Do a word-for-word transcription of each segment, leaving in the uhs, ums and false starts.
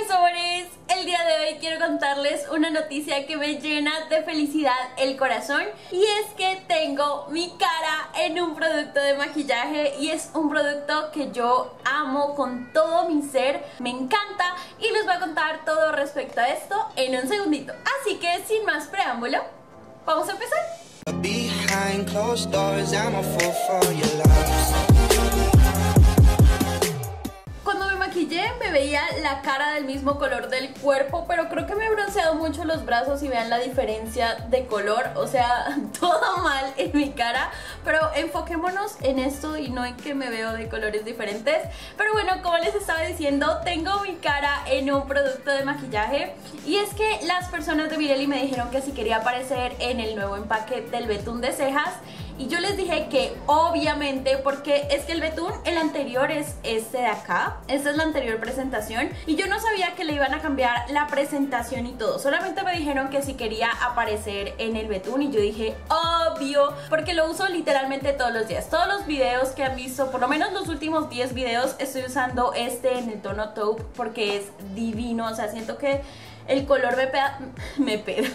mis amores, el día de hoy quiero contarles una noticia que me llena de felicidad el corazón. Y es que tengo mi cara en un producto de maquillaje y es un producto que yo amo con todo mi ser, me encanta y les voy a contar todo respecto a esto en un segundito. Así que sin más preámbulo, vamos a empezar. Behind closed doors, I'm a fool for your love. Cuando me maquillé me veía la cara del mismo color del cuerpo, pero creo que me he bronceado mucho los brazos y vean la diferencia de color, o sea, todo mal en mi cara, pero enfoquémonos en esto y no en que me veo de colores diferentes. Pero bueno, como les estaba diciendo, tengo mi cara en un producto de maquillaje y es que las personas de Vireli me dijeron que si quería aparecer en el nuevo empaque del betún de cejas. Y yo les dije que obviamente, porque es que el betún, el anterior es este de acá. Esta es la anterior presentación y yo no sabía que le iban a cambiar la presentación y todo. Solamente me dijeron que si quería aparecer en el betún y yo dije obvio, porque lo uso literalmente todos los días. Todos los videos que han visto, por lo menos los últimos diez videos, estoy usando este en el tono taupe porque es divino. O sea, siento que el color me pega, me pega.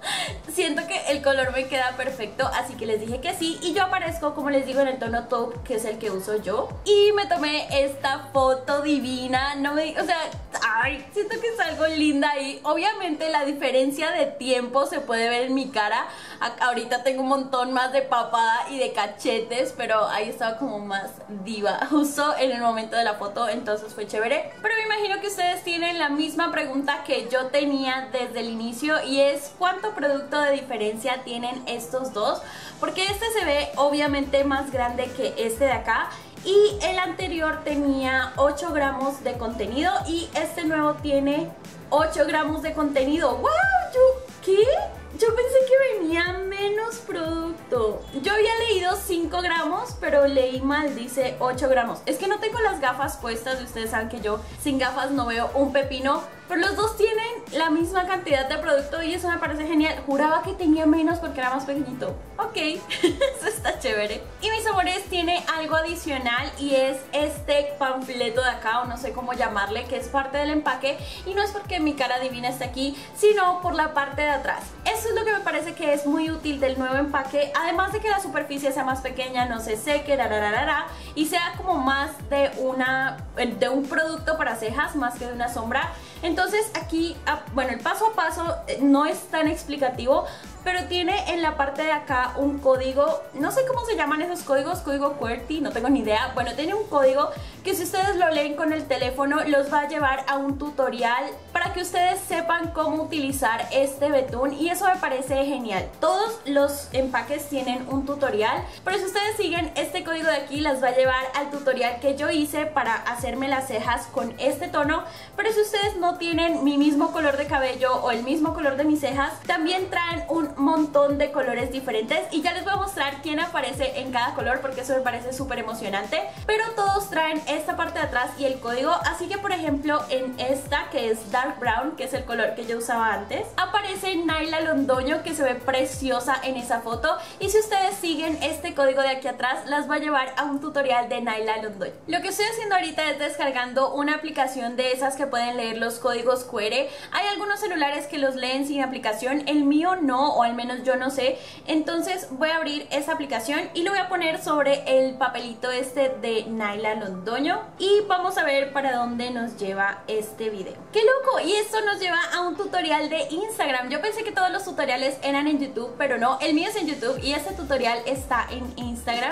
Siento que el color me queda perfecto, así que les dije que sí. Y yo aparezco, como les digo, en el tono taupe, que es el que uso yo. Y me tomé esta foto divina. No me, o sea, ay, siento que salgo linda ahí. Obviamente la diferencia de tiempo se puede ver en mi cara. Ahorita tengo un montón más de papada y de cachetes, pero ahí estaba como más diva justo en el momento de la foto, entonces fue chévere. Pero me imagino que ustedes tienen la misma pregunta que yo tenía desde el inicio, y es ¿cuánto producto de diferencia tienen estos dos? Porque este se ve obviamente más grande que este de acá y el anterior tenía ocho gramos de contenido y este nuevo tiene ocho gramos de contenido. ¡Wow! ¿Yo qué? Yo pensé que venía menos producto. Yo había leído cinco gramos, pero leí mal, dice ocho gramos. Es que no tengo las gafas puestas y ustedes saben que yo sin gafas no veo un pepino. Pero los dos tienen la misma cantidad de producto y eso me parece genial. Juraba que tenía menos porque era más pequeñito. Ok, eso está chévere. Y mis amores, tiene algo adicional y es este panfleto de acá, o no sé cómo llamarle, que es parte del empaque. Y no es porque mi cara divina esté aquí, sino por la parte de atrás. Eso es lo que me parece que es muy útil del nuevo empaque. Además de que la superficie sea más pequeña, no se seque, rararara, y sea como más de, una, de un producto para cejas más que de una sombra. Entonces aquí, bueno, el paso a paso no es tan explicativo, pero tiene en la parte de acá un código, no sé cómo se llaman esos códigos, código QWERTY, no tengo ni idea. Bueno, tiene un código que si ustedes lo leen con el teléfono los va a llevar a un tutorial para que ustedes sepan cómo utilizar este betún, y eso me parece genial. Todos los empaques tienen un tutorial, pero si ustedes siguen este código de aquí las va a llevar al tutorial que yo hice para hacerme las cejas con este tono. Pero si ustedes no tienen mi mismo color de cabello o el mismo color de mis cejas, también traen un montón de colores diferentes y ya les voy a mostrar quién aparece en cada color porque eso me parece súper emocionante. Pero todos traen esta parte de atrás y el código, así que por ejemplo en esta, que es Dark Brown, que es el color que yo usaba antes, aparece Naila Londoño, que se ve preciosa en esa foto, y si ustedes siguen este código de aquí atrás las va a llevar a un tutorial de Naila Londoño. Lo que estoy haciendo ahorita es descargando una aplicación de esas que pueden leer los códigos Q R. Hay algunos celulares que los leen sin aplicación, el mío no, o al menos yo no sé. Entonces voy a abrir esa aplicación y lo voy a poner sobre el papelito este de Naila Londoño y vamos a ver para dónde nos lleva este video. ¡Qué loco! Y esto nos lleva a un tutorial de Instagram. Yo pensé que todos los tutoriales eran en YouTube, pero no, el mío es en YouTube y este tutorial está en Instagram.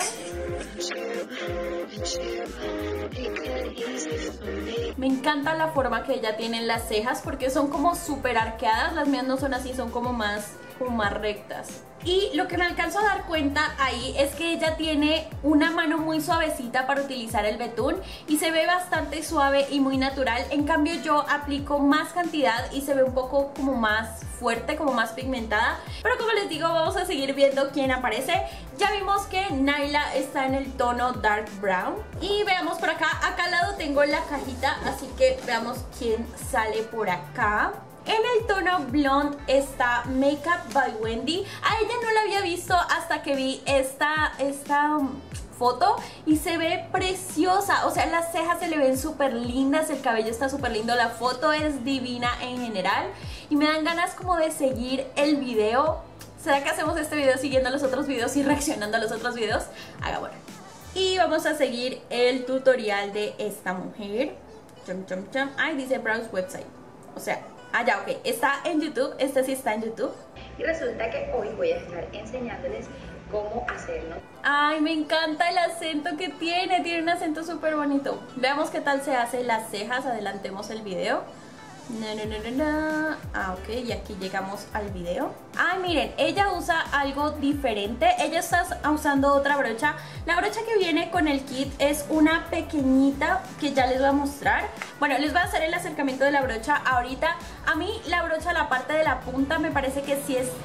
Me encanta la forma que ella tiene en las cejas porque son como súper arqueadas. Las mías no son así, son como más, como más rectas. Y lo que me alcanzo a dar cuenta ahí es que ella tiene una mano muy suavecita para utilizar el betún y se ve bastante suave y muy natural. En cambio yo aplico más cantidad y se ve un poco como más fuerte, como más pigmentada. Pero como les digo, vamos a seguir viendo quién aparece. Ya vimos que Naila está en el tono Dark Brown. Y veamos por acá, acá al lado tengo la cajita, así que veamos quién sale por acá. En el tono Blonde está Makeup by Wendy. A ella no la había visto hasta que vi esta, esta foto y se ve preciosa, o sea, las cejas se le ven súper lindas, el cabello está súper lindo, la foto es divina en general y me dan ganas como de seguir el video. ¿Será que hacemos este video siguiendo los otros videos y reaccionando a los otros videos? Hagámoslo. Y vamos a seguir el tutorial de esta mujer. Chum, chum, chum. Ay, dice browse website. O sea, ah ya, ok, está en YouTube, este sí está en YouTube. Y resulta que hoy voy a estar enseñándoles cómo hacerlo. Ay, me encanta el acento que tiene, tiene un acento súper bonito. Veamos qué tal se hace las cejas, adelantemos el video. No, no, no, no, no. Ah, ok, y aquí llegamos al video. Ay, miren, ella usa algo diferente. Ella está usando otra brocha. La brocha que viene con el kit es una pequeñita que ya les voy a mostrar. Bueno, les voy a hacer el acercamiento de la brocha ahorita. A mí la brocha, la parte de la punta, me parece que sí es...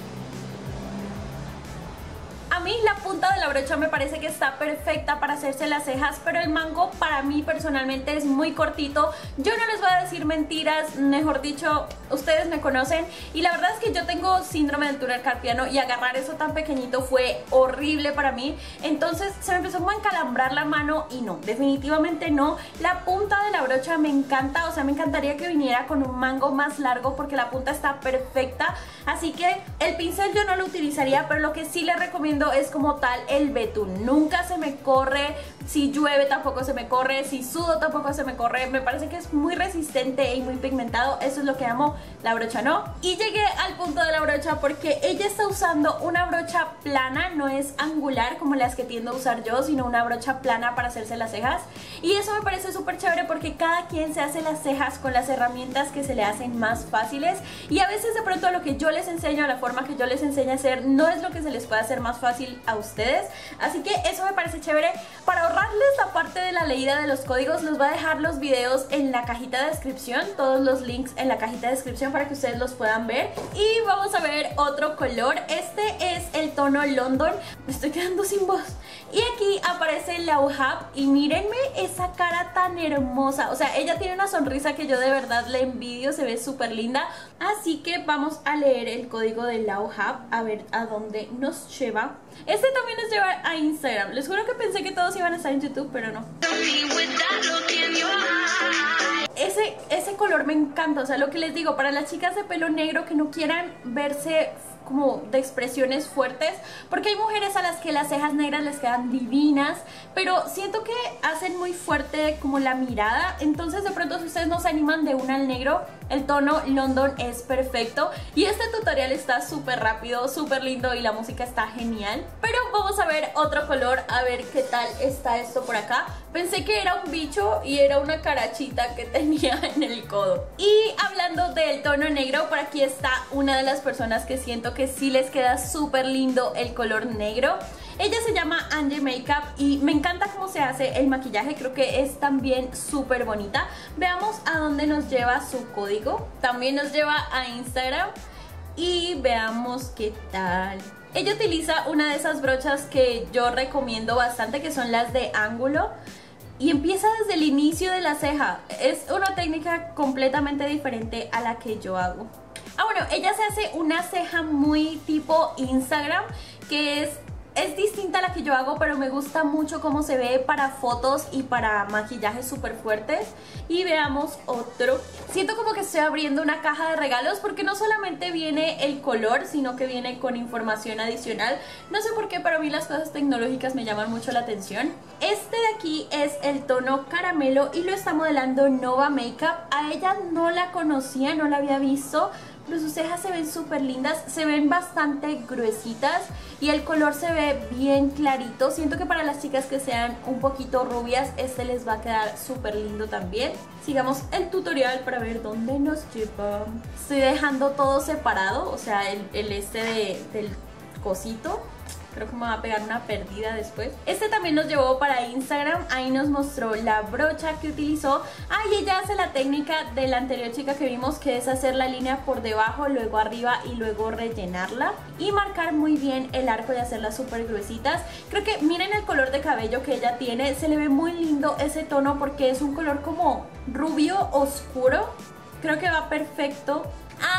A mí la punta de la brocha me parece que está perfecta para hacerse las cejas, pero el mango para mí personalmente es muy cortito. Yo no les voy a decir mentiras, mejor dicho, ustedes me conocen y la verdad es que yo tengo síndrome del túnel carpiano y agarrar eso tan pequeñito fue horrible para mí. Entonces se me empezó como a encalambrar la mano y no, definitivamente no. La punta de la brocha me encanta, o sea, me encantaría que viniera con un mango más largo porque la punta está perfecta. Así que el pincel yo no lo utilizaría, pero lo que sí les recomiendo es como tal el betún. Nunca se me corre, si llueve tampoco se me corre, si sudo tampoco se me corre. Me parece que es muy resistente y muy pigmentado. Eso es lo que amo, la brocha no. Y llegué al punto de la brocha porque ella está usando una brocha plana, no es angular como las que tiendo a usar yo, sino una brocha plana para hacerse las cejas. Y eso me parece súper chévere porque cada quien se hace las cejas con las herramientas que se le hacen más fáciles. Y a veces de pronto lo que yo les enseño, la forma que yo les enseño a hacer, no es lo que se les puede hacer más fácil a ustedes, así que eso me parece chévere. Para ahorrarles la parte de la leída de los códigos, les voy a dejar los videos en la cajita de descripción, todos los links en la cajita de descripción para que ustedes los puedan ver. Y vamos a ver otro color. Este es el tono London. Me estoy quedando sin voz. Y aquí aparece Lauhab y mírenme esa cara tan hermosa, o sea, ella tiene una sonrisa que yo de verdad le envidio, se ve súper linda. Así que vamos a leer el código de Lauhab a ver a dónde nos lleva. Este también nos lleva a Instagram. Les juro que pensé que todos iban a estar en YouTube, pero no. Ese, ese color me encanta, o sea, lo que les digo, para las chicas de pelo negro que no quieran verse como de expresiones fuertes, porque hay mujeres a las que las cejas negras les quedan divinas, pero siento que hacen muy fuerte como la mirada. Entonces de pronto si ustedes no se animan de una al negro, el tono London es perfecto. Y este tutorial está súper rápido, súper lindo y la música está genial. Pero vamos a ver otro color, a ver qué tal está esto por acá. Pensé que era un bicho y era una carachita que tenía en el codo. Y hablando del tono negro, por aquí está una de las personas que siento que sí les queda súper lindo el color negro. Ella se llama Angie Makeup y me encanta cómo se hace el maquillaje, creo que es también súper bonita. Veamos a dónde nos lleva su código. También nos lleva a Instagram y veamos qué tal. Ella utiliza una de esas brochas que yo recomiendo bastante, que son las de ángulo. Y empieza desde el inicio de la ceja. Es una técnica completamente diferente a la que yo hago. Ah, bueno, ella se hace una ceja muy tipo Instagram, que es, es distinta a la que yo hago, pero me gusta mucho cómo se ve para fotos y para maquillajes súper fuertes. Y veamos otro. Siento como que estoy abriendo una caja de regalos porque no solamente viene el color, sino que viene con información adicional. No sé por qué, pero a mí las cosas tecnológicas me llaman mucho la atención. Este de aquí es el tono caramelo y lo está modelando Nova Makeup. A ella no la conocía, no la había visto, pero sus cejas se ven súper lindas, se ven bastante gruesitas y el color se ve bien clarito. Siento que para las chicas que sean un poquito rubias, este les va a quedar súper lindo también. Sigamos el tutorial para ver dónde nos lleva. Estoy dejando todo separado, o sea, el, el este de, del cosito. Creo que me va a pegar una perdida después. Este también nos llevó para Instagram. Ahí nos mostró la brocha que utilizó. Ah, y ella hace la técnica de la anterior chica que vimos, que es hacer la línea por debajo, luego arriba y luego rellenarla. Y marcar muy bien el arco y hacerlas súper gruesitas. Creo que miren el color de cabello que ella tiene. Se le ve muy lindo ese tono porque es un color como rubio oscuro. Creo que va perfecto. ¡Ay!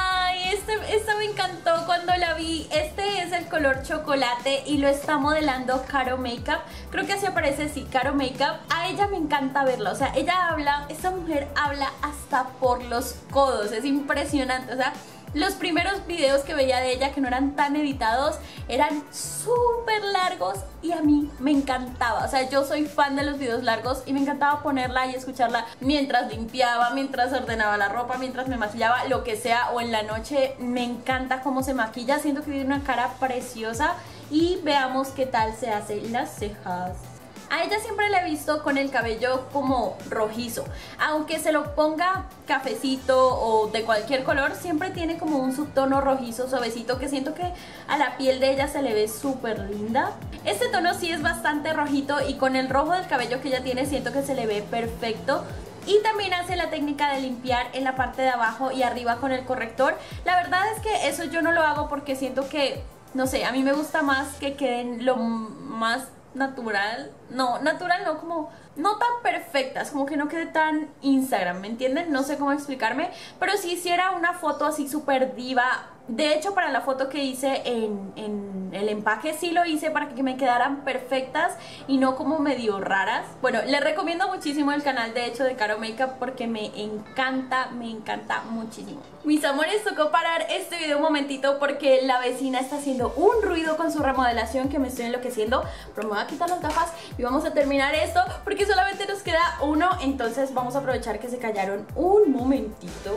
este, esta me encantó cuando la vi. Este es el color chocolate y lo está modelando Caro Makeup. Creo que así aparece, sí, Caro Makeup. A ella me encanta verla, o sea, ella habla, esta mujer habla hasta por los codos, es impresionante, o sea, los primeros videos que veía de ella, que no eran tan editados, eran súper largos y a mí me encantaba. O sea, yo soy fan de los videos largos y me encantaba ponerla y escucharla mientras limpiaba, mientras ordenaba la ropa, mientras me maquillaba, lo que sea, o en la noche. Me encanta cómo se maquilla, siento que tiene una cara preciosa. Y veamos qué tal se hacen las cejas. A ella siempre la he visto con el cabello como rojizo, aunque se lo ponga cafecito o de cualquier color, siempre tiene como un subtono rojizo suavecito que siento que a la piel de ella se le ve súper linda. Este tono sí es bastante rojito y con el rojo del cabello que ella tiene siento que se le ve perfecto. Y también hace la técnica de limpiar en la parte de abajo y arriba con el corrector. La verdad es que eso yo no lo hago porque siento que, no sé, a mí me gusta más que queden lo más natural, no, natural no, como no tan perfectas, como que no quede tan Instagram, ¿me entienden? No sé cómo explicarme, pero si hiciera una foto así súper diva, de hecho para la foto que hice en, en el empaque sí lo hice para que me quedaran perfectas y no como medio raras. Bueno, les recomiendo muchísimo el canal de hecho de Caro Makeup porque me encanta, me encanta muchísimo. Mis amores, tocó parar este video un momentito porque la vecina está haciendo un ruido con su remodelación que me estoy enloqueciendo, pero me voy a quitar las gafas y vamos a terminar esto porque solamente nos queda uno, entonces vamos a aprovechar que se callaron un momentito.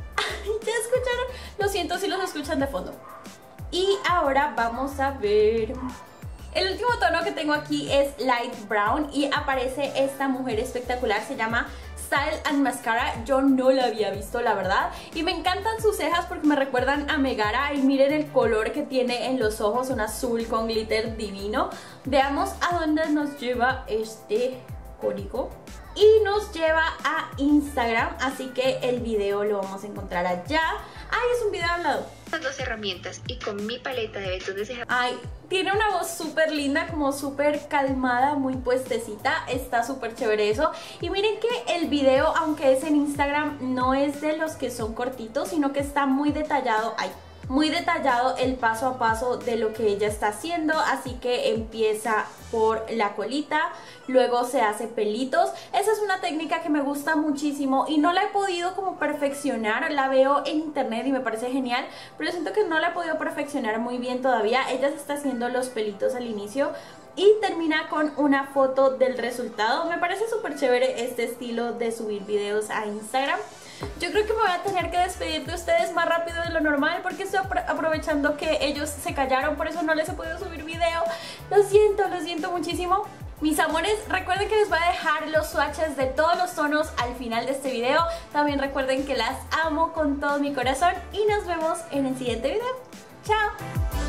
¿Ya escucharon? Lo siento si los escuchan de fondo. Y ahora vamos a ver... El último tono que tengo aquí es Light Brown y aparece esta mujer espectacular, se llama Style and Mascara. Yo no la había visto, la verdad, y me encantan sus cejas porque me recuerdan a Megara. Y miren el color que tiene en los ojos, un azul con glitter divino. Veamos a dónde nos lleva este código. Y nos lleva a Instagram, así que el video lo vamos a encontrar allá. Ay, es un video hablado. Estas dos herramientas y con mi paleta de vetos de ceja. Ay, tiene una voz súper linda, como súper calmada, muy puestecita. Está súper chévere eso. Y miren que el video, aunque es en Instagram, no es de los que son cortitos, sino que está muy detallado. Ay, muy detallado el paso a paso de lo que ella está haciendo, así que empieza por la colita, luego se hace pelitos. Esa es una técnica que me gusta muchísimo y no la he podido como perfeccionar, la veo en internet y me parece genial, pero siento que no la he podido perfeccionar muy bien todavía. Ella se está haciendo los pelitos al inicio y termina con una foto del resultado. Me parece súper chévere este estilo de subir videos a Instagram. Yo creo que me voy a tener que despedir de ustedes más rápido de lo normal porque estoy aprovechando que ellos se callaron, por eso no les he podido subir video. Lo siento, lo siento muchísimo. Mis amores, recuerden que les voy a dejar los swatches de todos los tonos al final de este video. También recuerden que las amo con todo mi corazón y nos vemos en el siguiente video. ¡Chao!